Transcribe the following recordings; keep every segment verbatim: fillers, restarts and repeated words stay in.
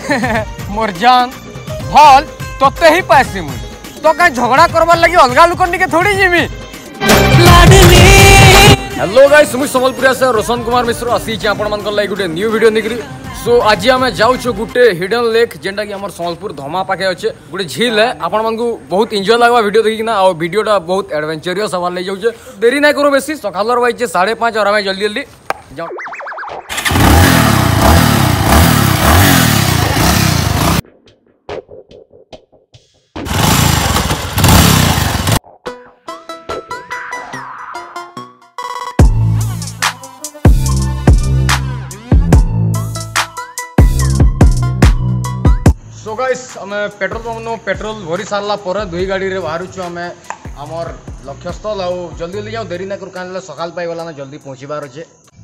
मोर जान भल तोते ही पासी मुई तो कहीं झगड़ा करवार लगी अलगा लुकन के थोड़ी जिमी। हेलो गाइस मुई संबलपुर से रोशन कुमार मिश्र आसी आपण मान लगी गोटे न्यू वीडियो निकरी। सो आज आम जाऊँ गोटे हिडन लेक जेनटा कि आम संबलपुर धमा पाखे अच्छे गोटे झील है। आपण मान बहुत इंजॉय लगा वीडियो देखिना आ वीडियोटा बहुत एडवेंचरियस हवार लग जाऊे। देरी ना करूँ बेसी सकाल बाइजे साढ़े पाँच और आम जल्दी जल्दी जाओ। सो गाइस आमे पेट्रोल पंप नो पेट्रोल भरी सारला पर दुई गाड़ी रे बाहर छु आमे हमर लक्ष्यस्थल आ जल्दी जल्दी जाओ देरी ना कर कान सकाल पाई गला ना जल्दी पहुंचीबार अच्छे।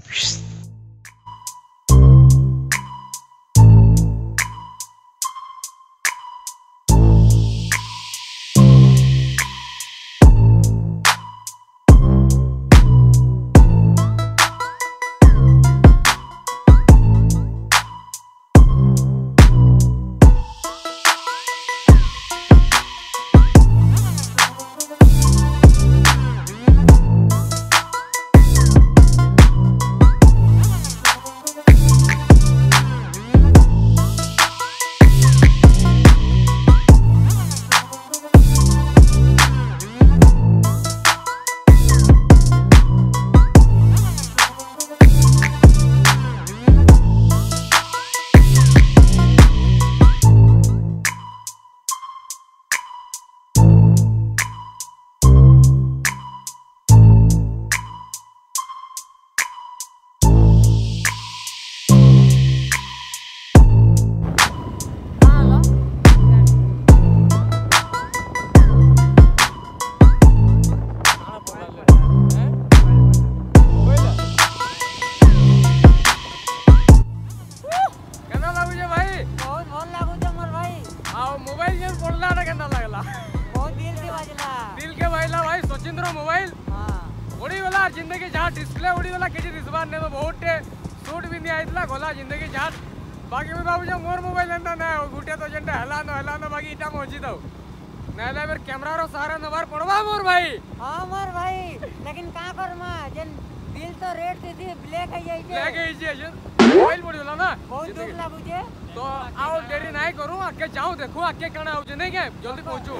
मोबाइल गेम पड़ला ना केना लागला बहुत दिल के बाजला दिल के बाजला भाई सचिंद्र मोबाइल हां उड़ी वाला जिंदगी जहां डिस्प्ले उड़ी वाला केजी रिजवान ने तो बहुत शूट भी नहीं आइतला गोला जिंदगी जहां बाकी में बाबू जो मोर मोबाइल अंदा ना गुटे तो जंडे हला न हला न बाकी इटा पहुंची दो नाले मेर कैमरा रो सहारा नंबर पड़वा मोर भाई हां मोर भाई लेकिन का करमा जन दिल तो रेड से थी ब्लैक है जाई ब्लैक है जाई मोबाइल पड़ला ना बहुत दुख लागु जे तो आओ देरी नहीं करूँ आगे जाऊँ देखो आगे कहना हो नहीं क्या जल्दी पहुँचू।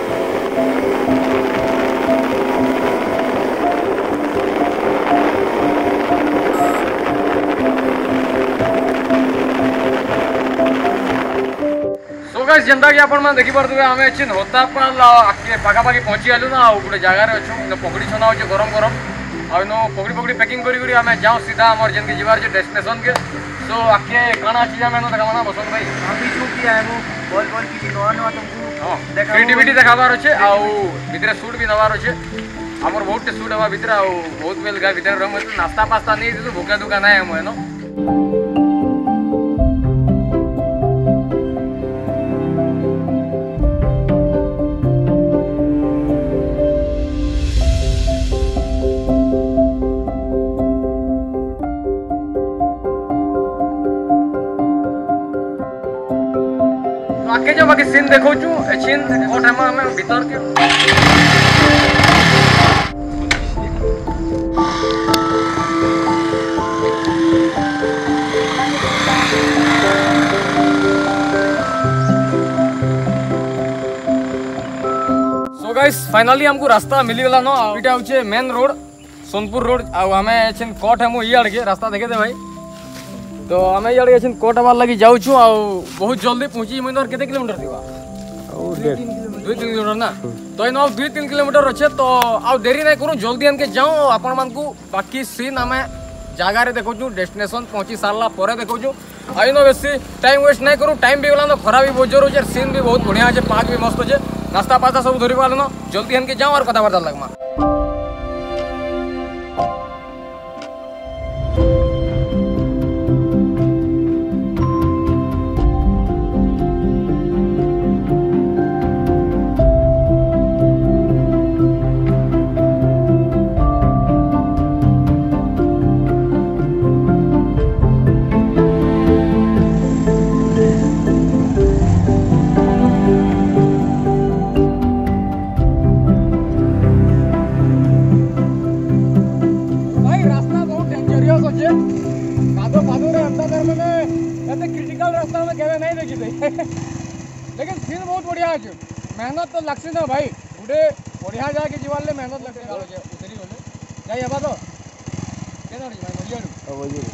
सो गाइस जनता कि आपण देखि पारथबे आमे छिन होता पाल आगे पागा पागी पहुँची आलु ना गोटे जगार अच्छु पकड़ी छना हो गरम गरम आ नो पकड़ी पकड़ी पैकिंग करी करी आमे जाऊँ सीधा हमर जन के जीवार जे डेस्टिनेशन के। सो आके काना चीज में देखा ना बसंत भाई अभी जो किया है वो बॉल बॉल की नवा नवा तुमको देखा क्रिएटिविटी देखाबार अच्छे आ भितर शूट भी नवार अच्छे हमर बहुत शूट हवा भितर आ बहुत बेल गा भितर रम नाश्ता पास्ता नहीं दे भूखा दुकान है हम नो आगे जो बाकी सीन देखो छु सीन और हम हम भीतर के सो गाइस फाइनली हमको रास्ता मिली गला नो इटा होचे मेन रोड सोनपुर रोड आ हमें छिन कोट हम इयाड़ के रास्ता देखे दे भाई तो आम इे कोट हमार लगी जाऊँ आ बहुत जल्दी पहुँची मुझे केते किलोमीटर थी दुई तीन किलोमीटर ना तो इन दुई तीन किलोमीटर अच्छे तो आउ देरी नहीं करूँ जल्दी आनके जाऊँ आपण मान बाकी सीन आम जगार देखो डेस्टिनेशन पहुँची सारा पर देखो आई नो बेसी टाइम वेस्ट नहीं करूँ टाइम भी गला खरा भी बहुत जोर हो सीन भी बहुत बढ़िया अच्छे पार्क भी मस्त अच्छे नास्ता पास्ता सब धरी पाल जल्दी आनके जाऊँ और कथबार्ता लगमा। लागसी ना भाई गोटे बढ़िया जाके जीवन ले मेहनत लगते उतरी गले जाई हबा तो केना भाई बजियाडू ओ बजियाडू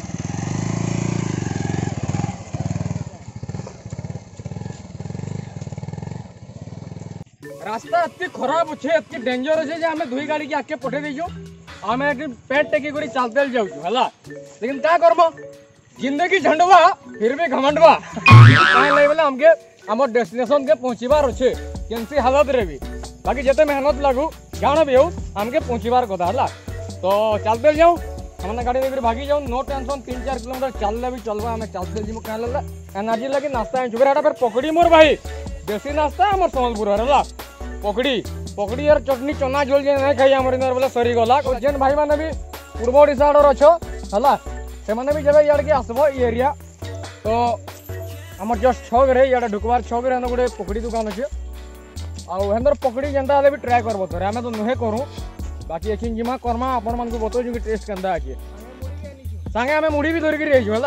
रास्ता इतनी खराब अच्छे इतनी डेंजर अच्छे जे हमें दुई गाड़ी के आके पठे देजो हमें एक पेट टेकी करी चलते जाऊ हला लेकिन क्या करबो जिंदगी झंडवा फिर भी घमंडवा काहे ले बोले हमके हमर डेस्टिनेशन के पहुंचीबार अच्छे केनसी हालत रे भी बाकी जते मेहनत लागू जान भी हो हमके पहुंचीबार कथा हला तो चलते जाऊ हमने गाड़ी लेकर भागी जाऊ नो टेंशन तीन चार किलोमीटर चलले भी चलबा हमें चलते जिमु कहले एनर्जी लगी नाश्ता चुबेर हटा फिर पकड़ी मोर भाई देसी नाश्ता हमर संबलपुर हला पकड़ी पकड़ी यार चटनी चना झोल जे नहीं खाई हमर इनर बोले सरी गला जेन भाई माने भी पूर्व ओडिसा आडर अछो हला से माने भी जबे यार के आसबो ई एरिया तो हमर जस्ट छग रे यार ढुकवार छग रे गोटे पकड़ी दुकान अछि आ हेंदर पकड़ी जेंता ले भी ट्राई करबो तोरे हमें तो नहे करू बाकी एखिन जिमा करमा अपन मन को बतो जो टेस्ट कंदा अछि संगे हमें मुड़ी भी धरि के रही हला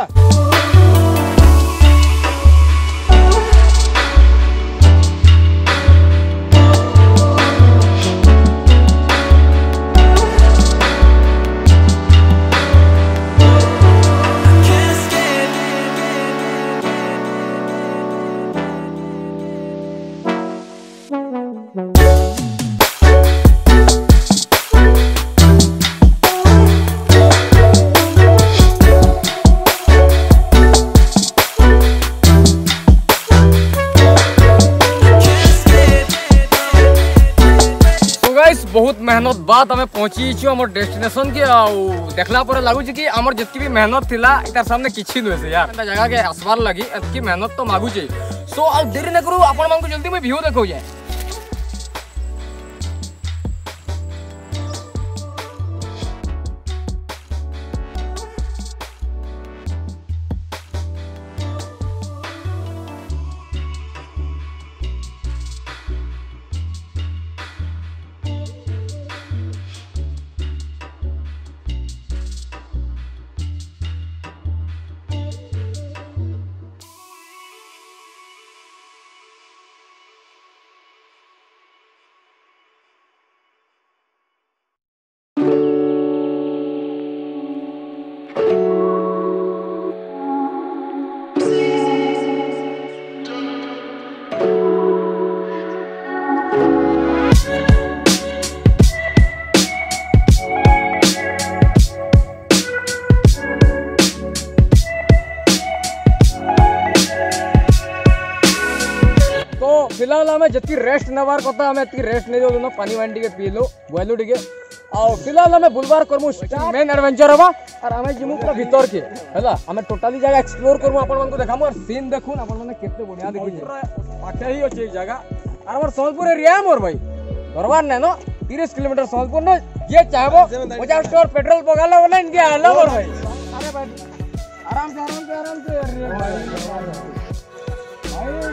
बहुत मेहनत बाद हमें पहुंची हमर डेस्टिनेशन के देखला पर लागू कि हमर जितकी भी मेहनत थिला इतार सामने किछि न से यार जगह के आसबार लगी एतकी मेहनत तो मागू छै सो आ देरी न करू अपन मन को जल्दी में व्यू देखो जाए फिलहाल हमें जितकी रेस्ट नवार कथा हमें इतकी रेस्ट नहीं दो पानी वानी टिके पी लो बोलू टिके और फिलहाल हमें बुलवार करमु मेन एडवेंचर हवा और हमें जिमु पूरा भीतर के हैला हमें टोटली जगह एक्सप्लोर करमु अपन मन को देखामु और सीन देखुन अपन माने केते बढ़िया देखु पाखे ही अछि जगह और हमर संबलपुर एरिया मोर भाई दरबार नै न तीस किलोमीटर संबलपुर न जे चाहबो पचास स्टोर पेट्रोल पगाला वाला इनके आलो मोर भाई अरे भाई आराम से आराम से आराम से अरे भाई भाई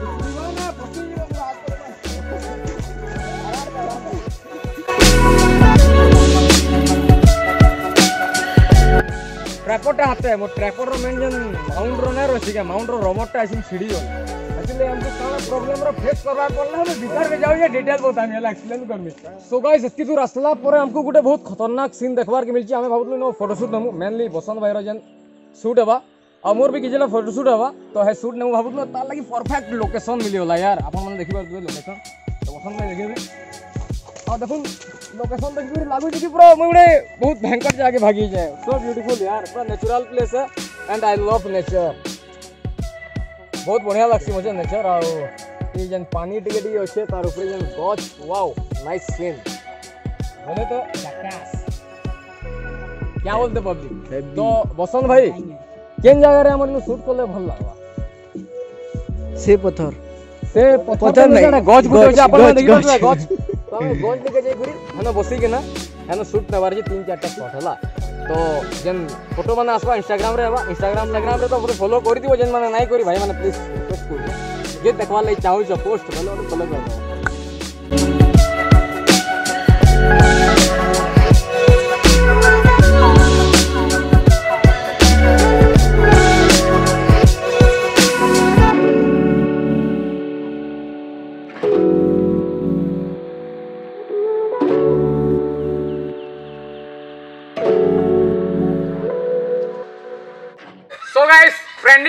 ट्रैपोटा हाते है मो ट्रैपोट रो मेन जन माउंट रो नै रछि के माउंट रो रोमोट आसिन छिड़ी हो एक्चुअली हमको सारा प्रॉब्लम रो फेस करबा पड़ला हम भीतर के जाउ ये डिटेल बतामी हला एक्सप्लेन करमी सो गाइस एत्ती दूर असला परे हमको गुटे बहुत खतरनाक सीन देखबार के मिलछि हमें भाबुतलु नो फोटोशूट नमु मेनली बसंत भाई रो जन शूट हवा और मोर भी किजला फोटोशूट हवा तो है शूट नमु भाबुतलु तार लागि परफेक्ट लोकेशन मिली होला यार अपन मन देखिबार दुए लोकेशन तो बसंत भाई देखिबे और देखो लोकेशन देखिबे लागु कि पूरा मुडे बहुत भयंकर जाके भागी जाए सो ब्यूटीफुल यार पूरा नेचुरल प्लेस है एंड आई लव नेचर बहुत बढ़िया लगसी मुझे नेचर और ये जन पानी टिके टिके अच्छे तार ऊपर जन गॉच वाओ नाइस सीन बोले तो झकास क्या बोलते पब्लिक तो बसंत भाई केन जगह रे हमन शूट करले भल लागवा से पत्थर से पत्थर नहीं गॉच गुटे अपन देखि गॉच गॉच तो गॉच लेके जाई गुरी हनो बसी के ना हनो शूट नवार जे तीन चार टा शॉट हला तो जन फोटो माने आसबा इंस्टाग्राम रे आबा इंस्टाग्राम इंस्टाग्राम रे तो पूरे फॉलो करि दिबो जन माने नाही करी भाई माने प्लीज रिक्वेस्ट करू जे देखवा ले चाहू जो पोस्ट भलो फॉलो कर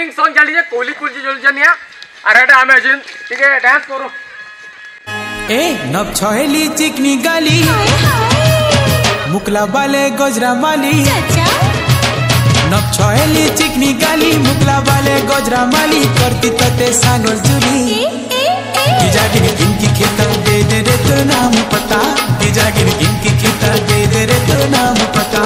ट्रेंडिंग सॉन्ग चली है कोहली कुलजी जोलजनिया अरे आमे जिन ठीक है डांस करो ए नब छहेली चिकनी गाली मुकला बाले गजरा माली नब छहेली चिकनी गाली मुकला बाले गजरा माली करती तते सांगल जुली जागिर किनकी खेता दे दे रे तो नाम पता जागिर किनकी खेता दे दे रे तो नाम पता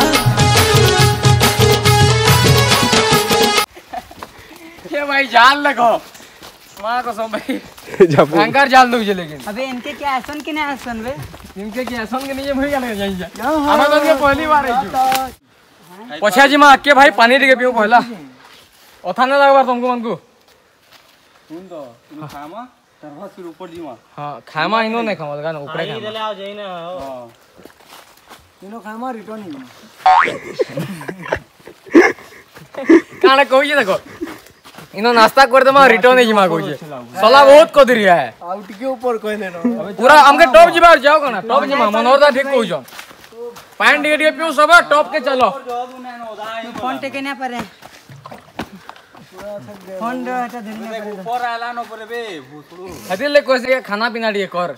ये भाई जाल लगो मां को सब भाई भयंकर जाल दो लेकिन अबे इनके क्या ऐसन के नहीं ऐसन बे इनके क्या ऐसन के नहीं भई गले जाई जा हमें तो के पहली बार है पछा जी मां के भाई पानी टिके पियो पहला ओथाने लगबार तुमको मन को सुन तो खामा तरवा फिर ऊपर जीवा हां खामा इनो नहीं खामा लगा ऊपर खामा ले आओ जाई ना हां इनो खामा रिटर्न ही काने कोई देखो इनो नाश्ता कर दे मैं रिटर्न ही जीमा कोई सला बहुत को दिरिया है आउट के ऊपर कोई ने पूरा हमके टॉप जीबार जाओ कना टॉप जीमा मनोरदा ठीक कोई जो पैंट टिके पियो सब टॉप के चलो फोन टेके ना परे फोन हटा देने परे ऊपर आला न परे बे भूतड़ू हदिल ले कोसे खाना पीना दिए कर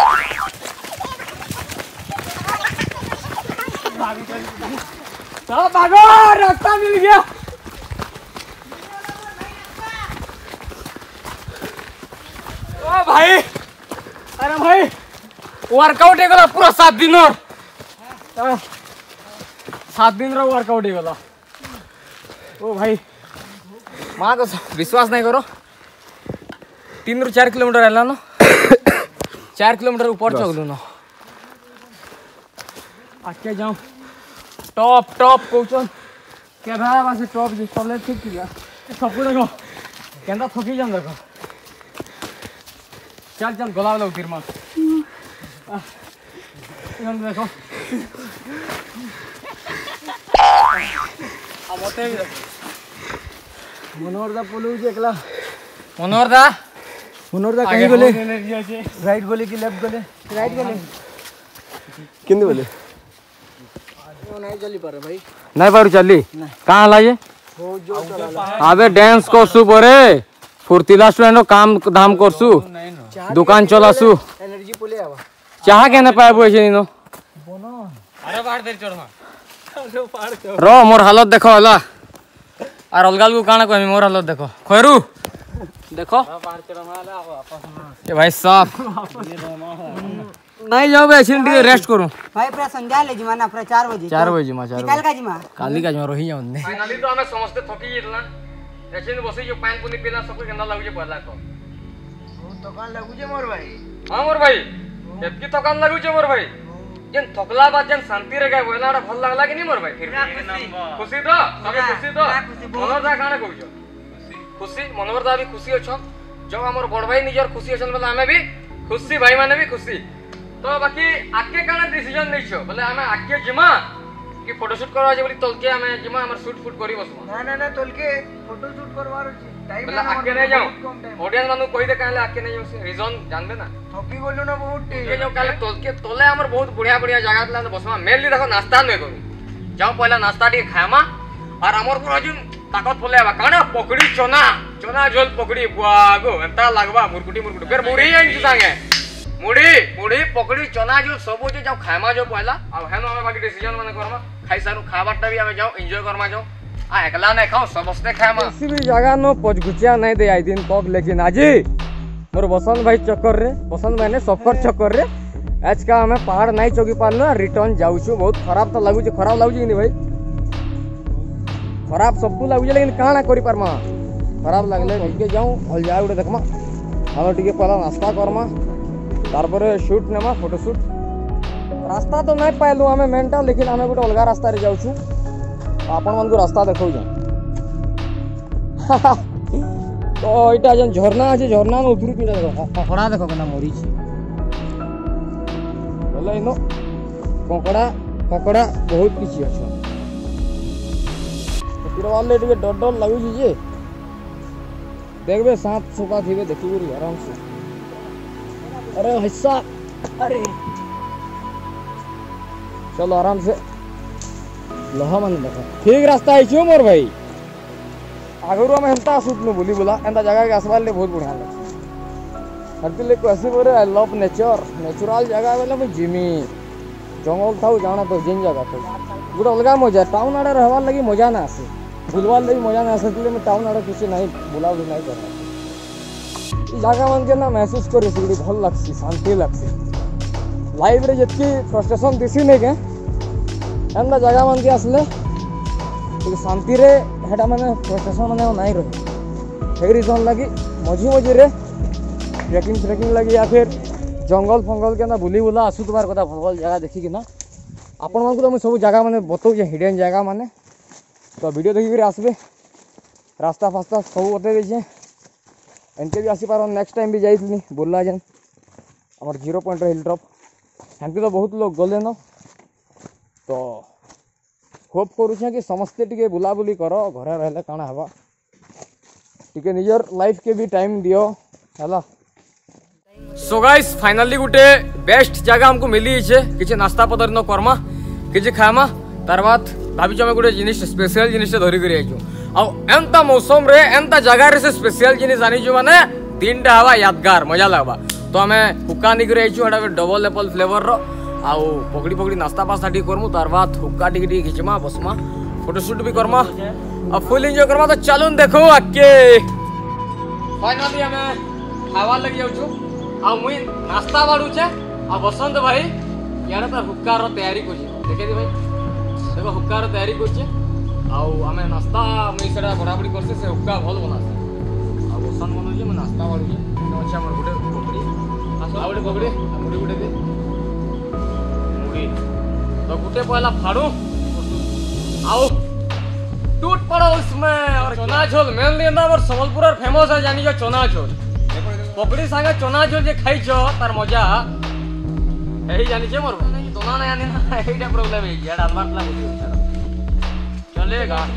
चलो भागो रास्ता मिल गया ओ भाई अरे भाई वर्कआउट है गला पूरा सात दिन और सात दिन रो वर्कआउट है गला ओ भाई मां को विश्वास नहीं करो तीन रु चार किलोमीटर है ना चार किलोमीटर ऊपर चल ना आके जाऊं टॉप टॉप कोचन क्या भाई वैसे टॉप जिस पहले ठीक किया सब कुछ देखो केंदा थकी जान देखो चल चल गोला लो फिर मां यहां देखो अब होते भी मनोरदा पोलू जे एकला मनोरदा मनोरदा कहीं बोले राइट बोले कि लेफ्ट बोले राइट बोले किंदे बोले नहीं चली पर भाई नहीं पर चली कहां हला ये अबे डांस करसु परे फुर्तीला स्टूडेंट काम धाम करसु दुकान चलासु एनर्जी पोले आवा चाह के न पाबो एसे नो बोनो अरे बाहर देर चढ़मा अरे पार रो मोर हालत देखो हला आर अलगाल को काना कहमी मोर हालत देखो खैरू देखो बाहर चढ़मा हला वापस ए भाई साहब नहीं जाओ बे ऐसे टिके रेस्ट करूं भाई पूरा संध्या ले जिमाना पूरा चार बजे चार बजे मा चार कल का जिमा काली का जमा रही जाऊं फाइनली तो हमें समझते थकी जितला ऐसे बसी जो पान पुनी पीना सब कुछ गंदा लागु जे पहला को दुकान लागु जे मोर भाई हां मोर भाई एतकी दुकान लागु जे मोर भाई जन थकला बाद जन शांति रे गए बोलाड़ा भल लागला कि नहीं मोर भाई फिर खुशी तो सब खुशी तो मनोरदा काने कहू जो खुशी मनोरदा भी खुशी अछन जो हमर बड़ भाई निजर खुशी अछन बोला हमें भी खुशी भाई माने भी खुशी तो बाकी आके काना डिसीजन नै छो बोले हमें आके जिमा कि फोटोशूट करवा जे बोली तलके हमें जिमा हमर शूट फूट करी बस ना ना ना तलके फोटोशूट करवार छी टाइम ना आके नै जाओ ऑडियंस मानु कहि दे काले आके नै जाओ रीजन जानबे ना थकी बोलु ना बहुत ये जो काले तलके तले हमर बहुत बढ़िया बढ़िया जगह तला बसमा मेनली देखो नाश्ता नै करू जाओ पहला नाश्ता टी खायमा और हमर पूरा जिन ताकत बोले बा काना पकड़ी चना चना झोल पकड़ी बुआगो एंता लागबा मुरकुटी मुरकुटी फिर मुड़ी आइन संगे मुड़ी मुड़ी पकड़ी चना जो सब जे जाओ खायमा जो पहला अब हेनो हमें बाकी डिसीजन माने करमा खाई सारू खाबाटा भी हमें जाओ एंजॉय करमा जाओ आ एकला नहीं खाओ समस्ते खायमा किसी भी जगह नो पचगुचिया नहीं दे आई दिन तक लेकिन आजी मोर बसंत भाई चक्कर रे बसंत भाई ने सफर चक्कर रे आज का हमें पहाड़ नहीं चौकी पारना रिटर्न जाऊ छु बहुत खराब तो लागु छ खराब लागु छ कि भाई खराब सब को लागु छ लेकिन काना करि पारमा खराब लागले के जाऊं हल जाऊ उडे देखमा हम टिके पहला नाश्ता करमा तारपरे शूट नेमा फोटो शूट रास्ता तो नहीं पाइलु हमें मेंटा लेकिन हमें गोटे अलग रास्ता रे जाऊ छु आपण मन को रास्ता देखौ जा तो एटा जन झरना আছে झरना में उतरू किना देखो ककड़ा देखो केना मरी छी बोले इनो ककड़ा ककड़ा बहुत किछि अछि तो वाले टिके डर डर लागु छी जे देखबे सांप सोपा थिबे देखिबे आराम से अरे हिस्सा अरे चलो आराम से लोहा मन देखो ठीक रास्ता है छो मोर भाई आगु आम एंता आसुनु बुली बुला एंता जगह के आसबार ले बहुत बढ़िया लगे हर कहसी बोले आई लव नेचर नेचुराल जगह बोले मुझे जिमी जंगल था जाना तो जिन जगह था गोटे अलग मजा टाउन आड़े रहबार लगी मजा ना आसे बुलवार लगी मजा ना आसे मुझे टाउन आड़े किसी नहीं बुलाबुली नहीं कर जगह मन के ना महसूस कर भल लगसी शांति लगसी लाइफ रे जितकी फ्रस्ट्रेशन दिसी नहीं के एंता जगह मन के आसले शांति रे हेटा माने फ्रस्ट्रेशन माने नहीं रहे रिजन लगी मझी मझी रे ट्रेकिंग ट्रेकिंग लगी या फिर जंगल फंगल के ना बुली बुला आसुबार कथा भल भल जगह देखिकी ना आपण मानक तो मुझे सब जगह मैंने बताऊे हिडन जगह मैंने तो वीडियो देखिक आसबे रास्ता फास्ता सब बते देचे एनके भी आसीपार नेक्स्ट टाइम भी जाइली बुला जेन आम जीरो पॉइंट हिल ड्रप एमती तो बहुत लोग गले न तो होप करुचे कि समस्ते टिके बुलाबुली कर घरे रहे काना हवा टिके निजर लाइफ के भी टाइम दियो है। सो गाइस फाइनली गोटे बेस्ट जगह हमको मिली है किसी नास्ता पतर न करमा किसी खामा तार बाद भाभी आम गोटे जिनिस स्पेशल जिनिस धरिक आउ एंता मौसम रे एंता जगह रे से स्पेशल जिनिस आनीचु माने तीन टा हवा यादगार मजा लगवा तो आम हुक्का निकरी आईचु डबल एप्पल फ्लेवर रो आउ पकड़ी पकड़ी नास्ता पास्ता टी करमु तार बाद हुक्का टी टी खिचमा बसमा फोटोशूट भी करमा और फुल एंजॉय करमा तो चलून देखो आके फाइनली आम खावा लगी जाऊँ आ मुई नास्ता बाड़ुचे आ बसंत भाई यार तो हुक्कार तैयारी कर देखे भाई देखो हुक्कार तैयारी कर आम नास्ता मुई से बड़ाबड़ी करसे से हुक्का भल बनासे आ बसंत बनौजे मैं नास्ता बाड़ुचे अच्छे आम गोटे पकड़ी आ गोटे पकड़ी मुड़ी गोटे दे मुड़ी तो गोटे पहला फाड़ू आओ टूट पड़ो उसमें और चना झोल मेनली सम्बलपुर फेमस है जानी चना झोल पकड़ी सांगे चना झोल जे खाई तार मजा यही जानी छे मोर दोना ना जानी ना एटा प्रॉब्लम है यार आलमार ला चलेगा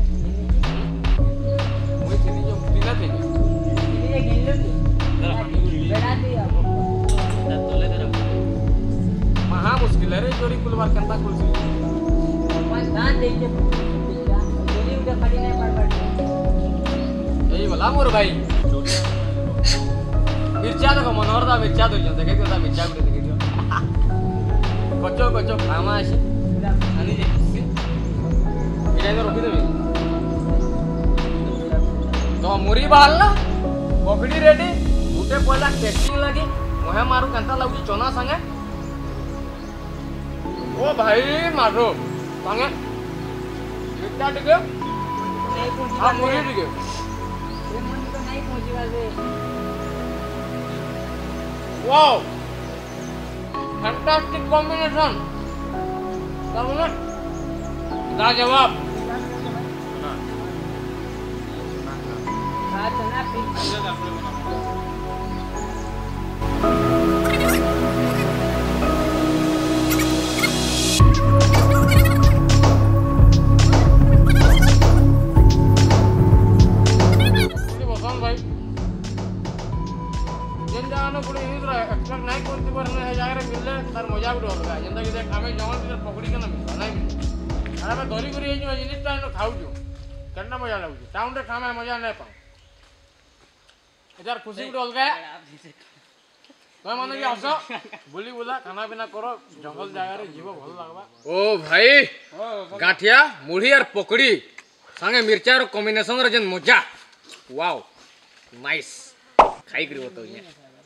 मुई थी जो दिना थी ये गिल्लो थी बेड़ा दिया तोले दे महा मुश्किल है रे चोरी कुलवार कंता कुल पांच दान दे के चोरी उठा खड़ी नहीं मार पड़ यही वाला मोर भाई मिर्चा देखो मनोहर दा मिर्चा दो देखे दियो दा मिर्चा गुटे देखे दियो कचो कचो खामा आसी आनी जे इटा तो रखी देबे तो मुरी बाहर ना पकड़ी रेडी गुटे पहला टेस्टिंग लगी मोहे मारू कंता लागु चना संगे ओ भाई मारो संगे मिर्चा टिके आ मुरी टिके ये मन तो नहीं पहुंची वाले Wow, fantastic combination. Tahu nggak? Kita jawab. पकड़ी के ना धरी कर जिनिसटा खाऊ केना मजा लगुच टाउन रे खामा मजा नहीं पाऊ यार खुशी गोटे अलग तुम मैंने भी आस बुली बुला खाना पीना करो जंगल जगह जीव भल लगवा ओ भाई गाठिया मुढ़ी और पकड़ी संगे मिर्चार कॉम्बिनेशन रे जेन मजा वाओ नाइस खाई करी बताओ ये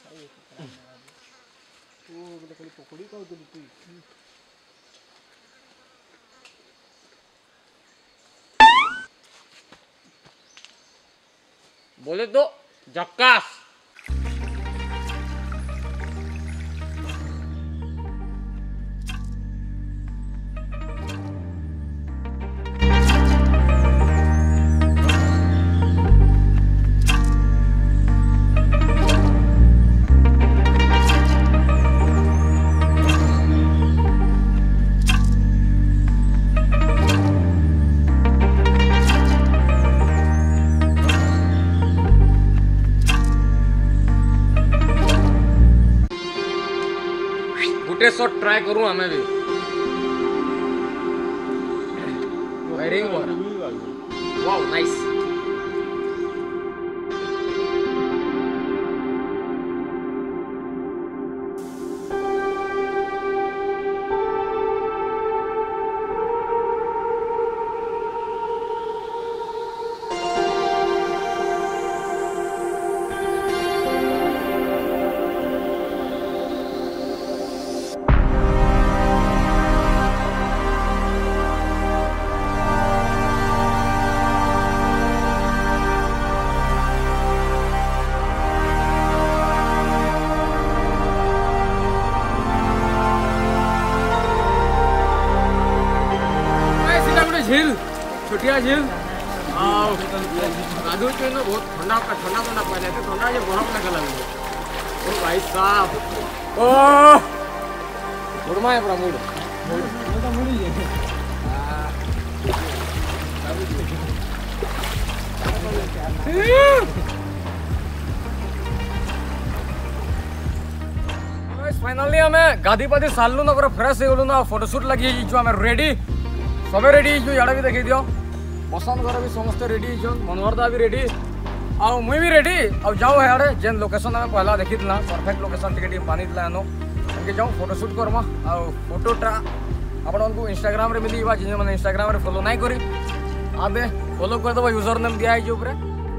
ओ गोटे खाली पकड़ी कहू तू बोले तो जक्कास शॉट ट्राई करूं हमें भी फायरिंग वाओ नाइस छतिया झील गाधु बहुत ठंडा ठंडा ठंडा पड़ जाते ठंडा ये बर्फ लगा लगे ओ भाई साहब ओ मुड़मा है पूरा मूड फाइनली आम गाधी पाधी सारू ना पूरा फ्रेश हो गलु ना फोटोशूट लगी जो आम रेडी सब रेडी इड़ा भी देखी दियो बसंत घर भी समस्त रेडी मनोहर दा भी रेडी आउ मुई भी रेडी आउ जाऊ है जेन लोकेशन आम पहला देखी परफेक्ट लोकेशन टिके बानी एनो इनके जाऊँ फोटोशूट करमा आउ फोटोटा आपको इंस्टाग्राम रे मिली जिन मैंने इंस्टाग्राम रे फॉलो नहीं करी आदे फॉलो करदेव यूजर नेम दिया है ऊपर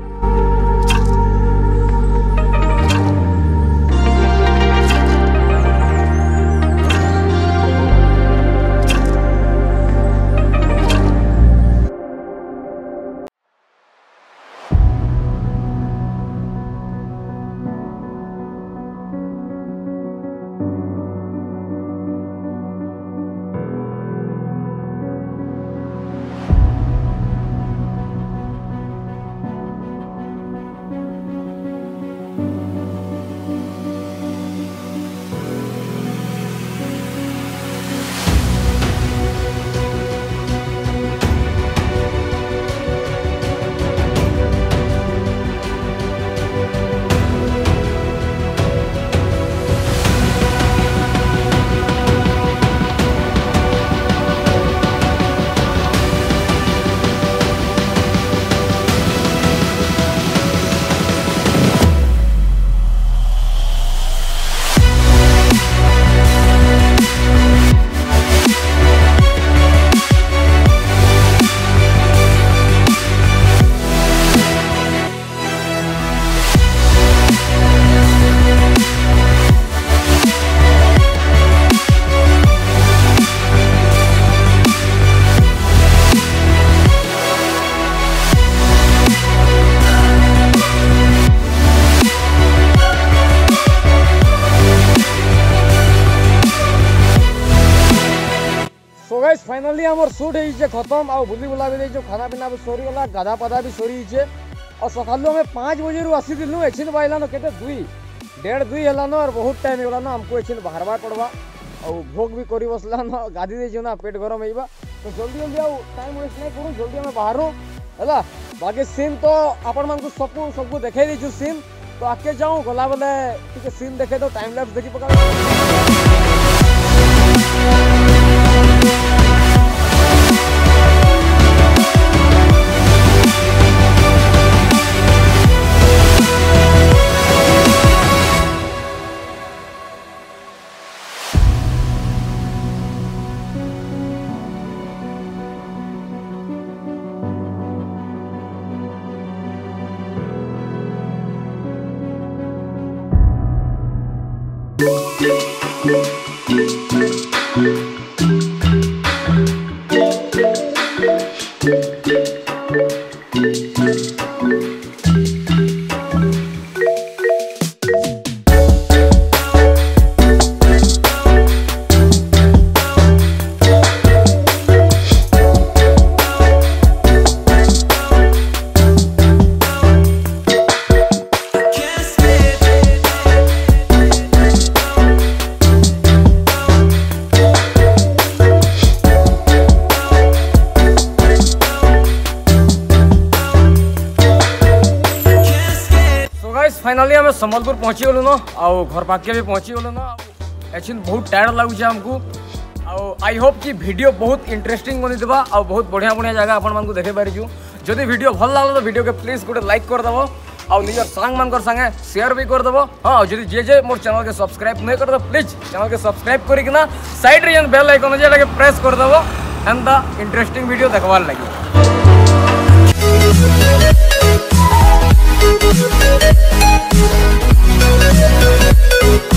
फाइनली आम सुट है खत्म आ बुली बुला भी जो खाना पीना भी सरी गला गाधा पाधा भी सरी और सका आम पाँच बजे रू आसीलु एछिन बाइलान के दुई डेढ़ दुई है और बहुत टाइम होगलान आमको एछिन बाहरवा पड़वा और भोग भी कर बसलान गाधी दे ना पेट गरम होगा तो जल्दी जल्दी आउ टाइम वेस्ट नहीं करूँ जल्दी आम बाहर है बाकी सीन तो आपण मानक सबको सबको देखे दीचु सीन तो आगे जाऊँ गला बेले टी सीन देखे तो टाइम लैप्स देखी पका फाइनली आम संबलपुर पहुँची गलु न आउ घर पाखे भी पहुँची गलु न एक्चुअली बहुत टायर्ड लगुचे आमको आई होप कि वीडियो बहुत इंटरेस्टिंग बनीथिबा आ बहुत बढ़िया बढ़िया जगह आपण मानकु देखे पारिछु जदि वीडियो भल लागलो तो वीडियो के प्लीज गोटे लाइक कर दबो आ निजर सांग मानकर संगे शेयर भी कर दबो हां जदि जे जे मोर चैनल के सब्सक्राइब नहीं कर दो प्लीज चैनल के सब्सक्राइब करिकना साइड रे बेल आइकन जे लगे प्रेस कर दबो एंड द इंटरेस्टिंग वीडियो देखबार लागि We'll be right back.